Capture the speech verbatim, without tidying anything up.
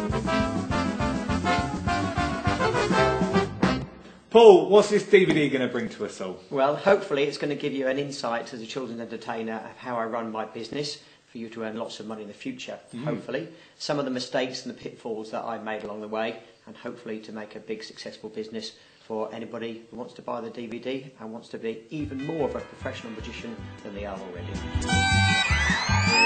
Paul, what's this D V D going to bring to us all? Well, hopefully it's going to give you an insight as a children's entertainer of how I run my business for you to earn lots of money in the future, mm. hopefully. Some of the mistakes and the pitfalls that I made along the way, and hopefully to make a big successful business for anybody who wants to buy the D V D and wants to be even more of a professional magician than they are already.